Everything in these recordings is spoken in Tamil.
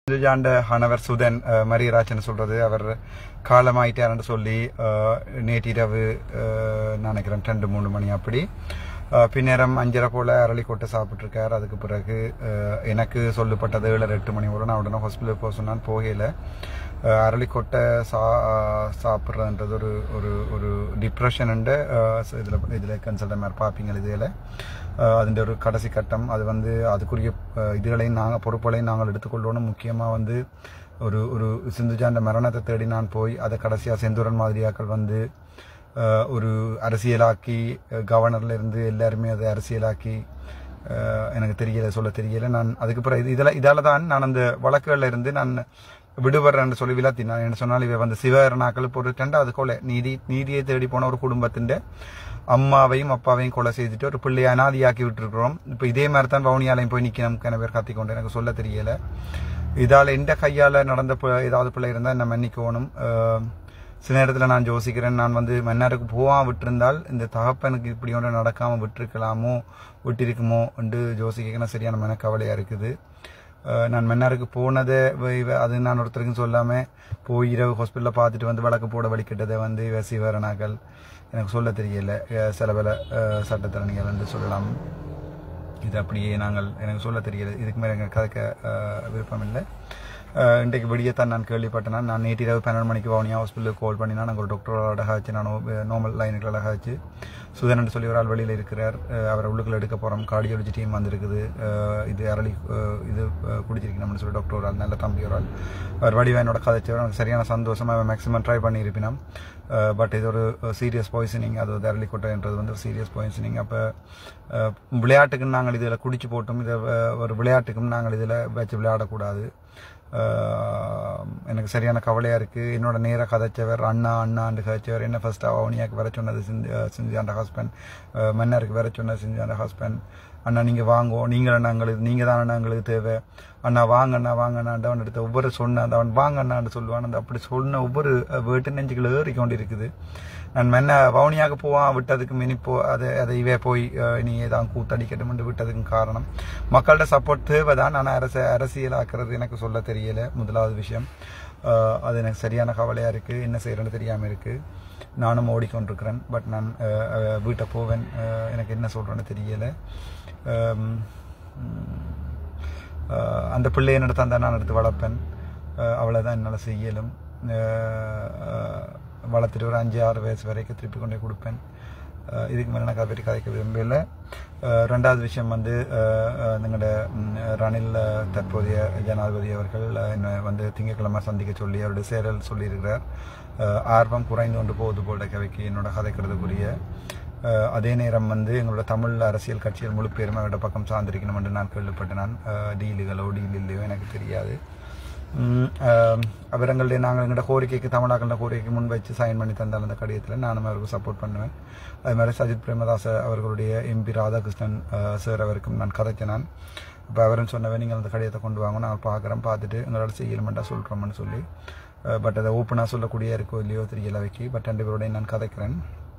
ஜாண்ட ஹனவர் சுதன் மரியராஜன் சொல்றது அவர் காலமாயிட்டார்னு சொல்லி நேற்றிரவு நினைக்கிறேன் 2-3 மணி அப்படி பின்னேரம் 5:30 போல அரளிக்கொட்டை சாப்பிட்ருக்கார். அதுக்கு பிறகு எனக்கு சொல்லப்பட்டது 7-8 மணி வரை நான் உடனே ஹாஸ்பிட்டலுக்கு போக சொன்னான். போகையில் அரளிக்கொட்டை சாப்பிட்றதுன்றது ஒரு ஒரு ஒரு டிப்ரெஷனுண்டு இதில் கன்சல்ட் மாதிரி பார்ப்பீங்க. இதில் அதுன்ற ஒரு கடைசி கட்டம். அது வந்து அதுக்குரிய இதுகளையும் பொறுப்புகளையும் நாங்கள் எடுத்துக்கொள்ளணும். முக்கியமாக ஒரு ஒரு சிந்துஜாண்ட மரணத்தை தேடி நான் போய் அதை கடைசியாக செந்தூரன் மாதிரியாக்கள் ஒரு அரசியலாக்கி கவர்னர்ல இருந்து எல்லாருமே அதை அரசியலாக்கி எனக்கு சொல்ல தெரியல. நான் அதுக்கு பிறகு இதால தான் நான் அந்த வழக்குகள்ல இருந்து நான் விடுபடுறேன்னு சொல்லி விளாத்தின். நான் என்ன சொன்னால் இவ சிவகரனாக்கள் இப்போ ஒரு 2வது கொலை நீதியை தேடி போன ஒரு குடும்பத்தின் அம்மாவையும் அப்பாவையும் கொலை செய்துட்டு ஒரு பிள்ளையை அனாதியாக்கி விட்டுருக்கிறோம். இப்போ இதே மாதிரி தான் வவுனியாலையும் போய் நிற்கணும் பேர் கத்திக்கொண்டு எனக்கு சொல்ல தெரியல. இதால் எந்த கையால் நடந்த ஏதாவது பிள்ளை இருந்தால் என்ன மன்னிக்கணும். சில நேரத்தில் நான் யோசிக்கிறேன், நான் மன்னாருக்கு போகாம விட்டிருந்தால் இந்த தகப்பனுக்கு இப்படி ஒன்று நடக்காமல் விட்டிருக்குமோ என்று யோசிக்கணும். சரியான மனக்கவலையாக இருக்குது. நான் மன்னாருக்கு போனதை அது நான் ஒருத்தருக்கும் சொல்லாமல் போய் இரவு ஹாஸ்பிட்டலில் பார்த்துட்டு வழக்கு போட வலிக்கிட்டதை இவ சிவரனாக்கள் எனக்கு சொல்ல தெரியல. சில பல சட்டத்தரணிகள் என்று சொல்லலாம். இது அப்படியே எனக்கு சொல்ல தெரியல. இதுக்கு மேலே எங்கள் கதைக்க விருப்பம் இல்லை. இன்றைக்கு விடியத்தான் நான் கேள்விப்பட்டேன். நான் நேற்றிரவு 12 மணிக்கு வவுனியா ஹாஸ்பிட்டலுக்கு கால் பண்ணினா நாங்கள் ஒரு டாக்டரோட அழகாச்சு, நான் நார்மல் லைனுக்கு அழகாச்சு. சுதன் சொல்லி ஒரு ஆள் வெளியில் இருக்கிறார். அவரை உள்ளுக்குள்ள எடுக்க போகிறோம். கார்டியாலஜி டீம் வந்திருக்குது. இது அரளி இது குடிச்சிருக்கணும்னு சொல்லி டாக்டர் ஒரு ஆள், நல்ல தம்பி ஒரு ஆள். அவர் வடிவாயினோட கதைச்சவர். எனக்கு சரியான சந்தோஷமாக மேக்ஸிமம் ட்ரை பண்ணியிருப்பினோம். பட் இது ஒரு சீரியஸ் பாய்சனிங். அது அரளிக்கொட்டைன்றது ஒரு சீரியஸ் பாய்சனிங். அப்போ விளையாட்டுக்குன்னு நாங்கள் இதில் குடிச்சு போட்டோம். இதை ஒரு விளையாட்டுக்கும் நாங்கள் இதில் வச்சு விளையாடக்கூடாது. எனக்கு சரியான கவலையாக இருக்குது. என்னோட நேராக கதைச்சவர் அண்ணாண்டு கதைச்சவர். என்ன ஃபர்ஸ்ட்டாக வவுனியாவுக்கு வர சொன்னது சிஞ்சாண்ட ஹஸ்பண்ட், மன்னருக்கு வர சொன்னது சிஞ்சாண்ட ஹஸ்பண்ட். அண்ணா நீங்கள் வாங்கோ, நீங்கள் தான் எங்களுக்கு தேவை. அண்ணா வாங்கண்ணாண்டு அவன் எடுத்த ஒவ்வொரு அவன் வாங்கண்ணான்னு சொல்லுவான். அந்த அப்படி சொன்ன ஒவ்வொரு வீட்டு நெஞ்சுகள் ஏறிக்கொண்டு இருக்குது. நான் வவுனியாவுக்கு போவான் விட்டதுக்கு இனிப்போ அதை இவே போய் நீ ஏதாவது கூத்தடிக்கட்டும் விட்டதுக்கும் காரணம் மக்கள்கிட்ட சப்போர்ட் தேவை தான். ஆனால் அரசியலாக்குறது எனக்கு சொல்ல தெரியல. முதலாவது விஷயம் அது எனக்கு சரியான கவலையாக இருக்குது. என்ன செய்யறேன்னு தெரியாமல் இருக்குது. நானும் ஓடிக்கொண்டிருக்கிறேன். பட் நான் வீட்டை போவேன். எனக்கு என்ன சொல்கிறேன்னு தெரியலை. அந்த பிள்ளையை என்னிடத்த அந்த நான் எடுத்து வளர்ப்பேன். அவ்வளோதான் என்னால் செய்யலும். வளர்த்துட்டு ஒரு 5-6 வயசு வரைக்கும் திருப்பி கொண்டே கொடுப்பேன். இதுக்கு மேலே நான் பெரிய கதைக்க விரும்பல. 2வது விஷயம் எங்களோட ரணில் தற்போதைய ஜனாதிபதி அவர்கள் என்னை திங்கட்கிழமை சந்திக்க சொல்லி அவருடைய சேரல் சொல்லியிருக்கிறார். ஆர்வம் குறைந்து கொண்டு போகுது போல கதைக்கு என்னோட கதைக்கிறதுக்குரிய. அதே நேரம் எங்களோட தமிழ் அரசியல் கட்சிகள் முழு பேருமே அவரோட பக்கம் சார்ந்திருக்கணும் என்று நான் கேள்விப்பட்டேன். நான் டீல் இல்லையோ எனக்கு தெரியாது. அவர்களுடைய நாங்கள் எங்களோட கோரிக்கைக்கு தமிழாக்கள கோரிக்கைக்கு முன் வச்சு சைன் பண்ணி தந்தால் அந்த கடிதத்தில் நானும் அவருக்கு சப்போர்ட் பண்ணுவேன். அது மாதிரி சஜித் பிரேமதாச அவர்களுடைய MP ராதாகிருஷ்ணன் சார் அவருக்கும் நான் கதைச்சினான். இப்போ அவரும் சொன்னவன் நீங்கள் அந்த கடிதத்தை கொண்டு வாங்க, நாங்கள் பார்த்துட்டு எங்களோட செய்யலமெண்டா சொல்கிறோம்னு சொல்லி. பட் அதை ஓப்பனாக சொல்லக்கூடிய இருக்கோ இல்லையோ தெரியல வைக்கி. பட் 2 பேரோடையும் நான் கதைக்கிறேன்.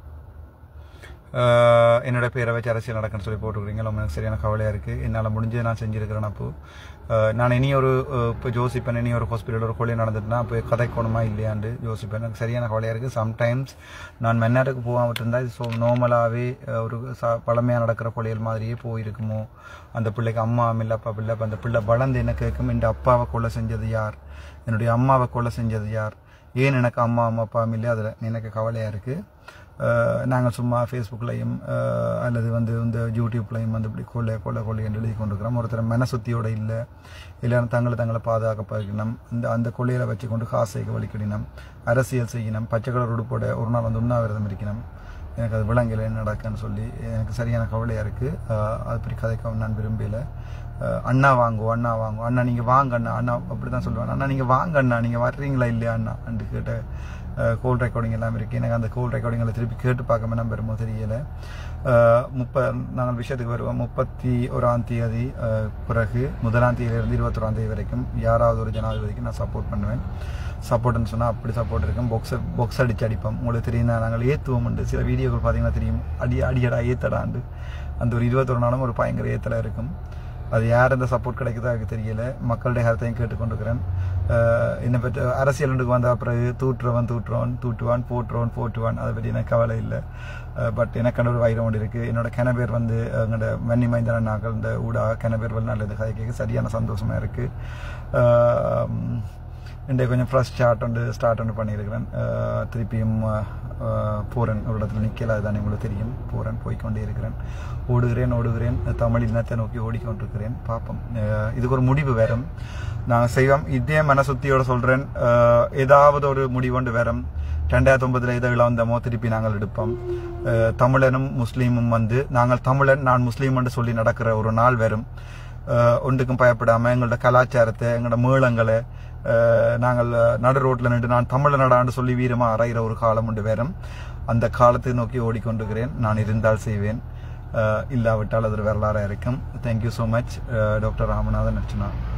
என்னோட பேரை வச்சு அரசியல் நடக்குன்னு சொல்லி போட்டுக்கிறீங்க. எனக்கு சரியான கவலையாக இருக்குது. என்னால் முடிஞ்சு நான் செஞ்சுருக்கிறேன். அப்போது நான் இப்போ யோசிப்பேன், இனி ஒரு ஹாஸ்பிட்டல் ஒரு கொலை நடந்துட்டுனா போய் கதைக்கணுமா இல்லையாண்டு யோசிப்பேன். எனக்கு சரியான கவலையாக இருக்குது. சம்டைம்ஸ் நான் மன்னாருக்கு போகாமல் இருந்தால் இது நார்மலாகவே ஒரு பழமையாக நடக்கிற கொலைகள் மாதிரியே போயிருக்குமோ. அந்த பிள்ளைக்கு அம்மா இல்லை அப்பா பிள்ளை. அந்த பிள்ளை வளர்ந்து என்ன கேட்கும், என் அப்பாவை கொலை செஞ்சது யார், என்னுடைய அம்மாவை கொலை செஞ்சது யார், ஏன் எனக்கு அம்மா அப்பா இல்லை. அதில் எனக்கு கவலையாக இருக்குது. நாங்கள் சும்மா ஃபேஸ்புக்லையும் அல்லது இந்த யூடியூப்லையும் இப்படி கொலை என்று எழுதி கொண்டிருக்கிறோம். ஒருத்தர் மனசுத்தியோடு இல்லை. இல்லைன்னா தங்களை பாதுகாக்கணும். அந்த கொள்ளையில வச்சு கொண்டு காசைக்கு வலிக்கிடணும், அரசியல் செய்யணும், பச்சை கலர் உடுப்போட ஒரு நாள் உண்ணாவிரதம் இருக்கணும். எனக்கு அது விலங்கில் என்ன நடக்குன்னு சொல்லி எனக்கு சரியான கவலையாக இருக்குது. அப்படி கதைக்க நான் விரும்பலை. அண்ணா வாங்குவோம், அண்ணா நீங்கள் வாங்க அண்ணா அப்படி தான் சொல்லுவேன். அண்ணா நீங்கள் வாங்க அண்ணா, நீங்கள் வர்றீங்களா இல்லையா அண்ணா அண்டு கேட்ட கோல் ரெக்கார்டிங் எல்லாம் இருக்குது. எனக்கு அந்த கோல் ரெக்கார்டிங்களை திருப்பி கேட்டு பார்க்காம நம்ம வருமோ தெரியலை. நாங்கள் விஷயத்துக்கு வருவோம். 31ஆம் தேதி பிறகு 1ஆம் தேதியிலிருந்து 21ஆம் தேதி வரைக்கும் யாராவது ஒரு ஜனாதிபதிக்கு நான் சப்போர்ட் பண்ணுவேன். சப்போர்ட்னு சொன்னால் அப்படி சப்போர்ட் இருக்கும். பொக்ஸ் அடிப்போம். உங்களுக்கு தெரியும், நாங்கள் ஏற்றுவோம். சில வீடியோக்கள் பார்த்தீங்கன்னா தெரியும், அடியடா ஏத்தடாண்டு அந்த ஒரு 21 நாளும் ஒரு பயங்கர ஏத்தலாக இருக்கும். அது யார் இந்த சப்போர்ட் கிடைக்குதோ எனக்கு தெரியல. மக்களுடைய கருத்தையும் கேட்டுக்கொண்டிருக்கிறேன். என்னை பற்றி அரசியலுக்கு வந்த பிறகு தூட்டுவான் போட்டுவான் அதை பற்றி எனக்கு கவலை இல்லை. பட் எனக்கு ஒரு வைரம் ஒன்று இருக்குது. என்னோட கிணபேர் வந்து எங்களோட வன்னி மைந்தன நாங்கள் இந்த ஊடாக கிணபேர் வந்து நல்லது கதை கேட்க சரியான சந்தோஷமாக இருக்குது. இன்றைக்கு கொஞ்சம் ஃப்ரெஷ் ஸ்டார்ட் ஒன்று பண்ணியிருக்கிறேன். திருப்பியும் போகிறேன், ஒரு இடத்துல நிற்கல, அதுதான் உங்களுக்கு தெரியும். போய்கொண்டே இருக்கிறேன், ஓடுகிறேன் தமிழ் இனத்தை நோக்கி ஓடிக்கொண்டிருக்கிறேன். பார்ப்போம், இதுக்கு ஒரு முடிவு வரும், நாங்கள் செய்வோம். இதே மனசுத்தியோட சொல்கிறேன், ஏதாவது ஒரு முடிவுண்டு வரும். 2009 இதை வந்தமோ திருப்பி நாங்கள் எடுப்போம். தமிழனும் முஸ்லீமும் வந்து நாங்கள் தமிழன் நான் முஸ்லீம் என்று சொல்லி நடக்கிற ஒரு நாள் வரும். ஒன்றுக்கும் பயப்படாமல் எங்களோட கலாச்சாரத்தை எங்களோட மேளங்களை நாங்கள் நடு ரோட்டில் நின்று நான் தமிழனடான்னு சொல்லி வீரமாக அறைகிற ஒரு காலம் உண்டு வேறும். அந்த காலத்தை நோக்கி ஓடிக்கொண்டிருக்கிறேன். நான் இருந்தால் செய்வேன், இல்லாவிட்டால் அது ஒரு வரலாறாக இருக்கும். Thank you so much doctor Ramanathan Archana.